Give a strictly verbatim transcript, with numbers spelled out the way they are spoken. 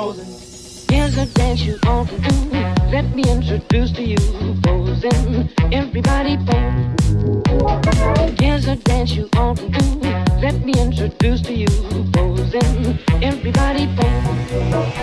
Here's a dance you ought to do. Let me introduce to you, posing. Everybody pose. Here's a dance you ought to do. Let me introduce to you, posing. Everybody pose.